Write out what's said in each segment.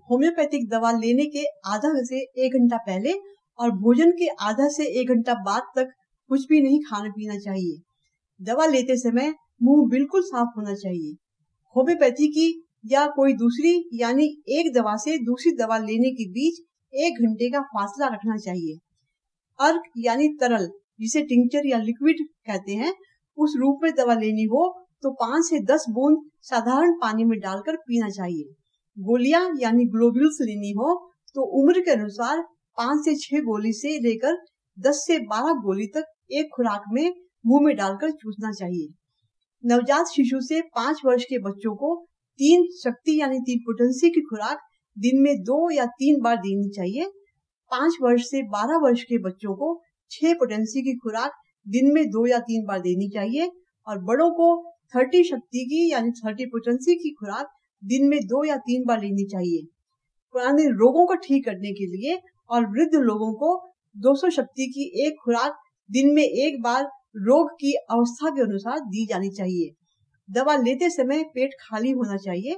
Homeopathic दवा लेने के आधा से 1 घंटा पहले और भोजन के आधा से 1 घंटा बाद तक कुछ भी नहीं खाना पीना चाहिए। दवा लेते समय मुंह बिल्कुल साफ होना चाहिए। होम्योपैथी की या कोई दूसरी यानी एक दवा से दूसरी दवा लेने के बीच 1 घंटे का फासला रखना चाहिए। अर्क यानी तरल, जिसे टिंचर या लिक्विड कहते हैं, उस रूप में दवा लेनी हो तो 5 से 10 बूंद साधारण पानी में डालकर पीना चाहिए। गोलियां यानी ग्लोब्यूल्स लेनी हो तो उम्र के अनुसार 5 से 6 गोली से लेकर 10 से 12 गोली तक एक खुराक में मुंह में डालकर चूसना चाहिए। नवजात शिशु से 5 वर्ष के बच्चों को 3 शक्ति यानी 3 पोटेंसी की खुराक दिन में 2 या 3 बार देनी चाहिए। 5 वर्ष से 12 वर्ष के बच्चों को 6 पोटेंसी की खुराक दिन में 2 या 3 बार देनी चाहिए और बड़ों को 30 शक्ति की यानी 30 पोटेंसी की खुराक दिन में 2 या 3 बार लेनी चाहिए। पुराने रोगों को ठीक करने के लिए और वृद्ध लोगों को 200 शक्ति की एक खुराक दिन में 1 बार रोग की अवस्था के अनुसार दी जानी चाहिए। दवा लेते समय पेट खाली होना चाहिए।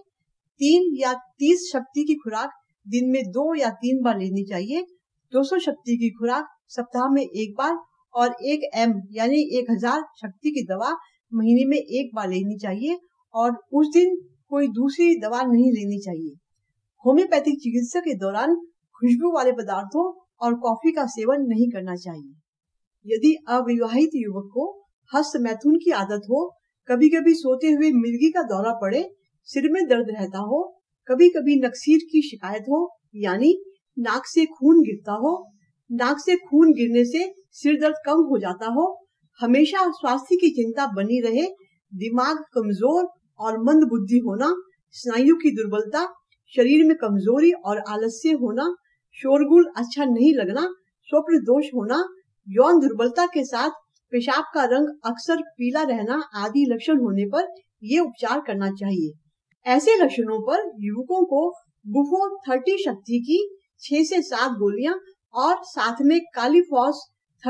3 या 30 शक्ति की खुराक दिन में 2 या 3 बार लेनी चाहिए। 200 शक्ति की खुराक सप्ताह में 1 बार और 1 M यानी 1000 शक्ति की दवा महीने में 1 बार लेनी चाहिए और उस दिन कोई दूसरी दवा नहीं लेनी चाहिए। होम्योपैथिक चिकित्सा के दौरान खुशबू वाले पदार्थों और कॉफी का सेवन नहीं करना चाहिए। यदि अविवाहित युवक को हस्त मैथुन की आदत हो, कभी कभी सोते हुए मिर्गी का दौरा पड़े, सिर में दर्द रहता हो, कभी कभी नक्सीर की शिकायत हो यानी नाक से खून गिरता हो, नाक से खून गिरने से सिर दर्द कम हो जाता हो, हमेशा स्वास्थ्य की चिंता बनी रहे, दिमाग कमजोर और मंद बुद्धि होना, स्नायु की दुर्बलता, शरीर में कमजोरी और आलस्य होना, शोरगुल अच्छा नहीं लगना, स्वप्न दोष होना, यौन दुर्बलता के साथ पेशाब का रंग अक्सर पीला रहना आदि लक्षण होने पर ये उपचार करना चाहिए। ऐसे लक्षणों पर युवकों को बुफो 30 शक्ति की 6 से 7 गोलियां और साथ में कालीफॉस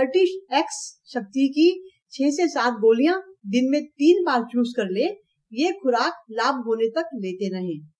30X शक्ति की 6 से 7 गोलियां दिन में 3 बार चूस कर ले। ये खुराक लाभ होने तक लेते रहें।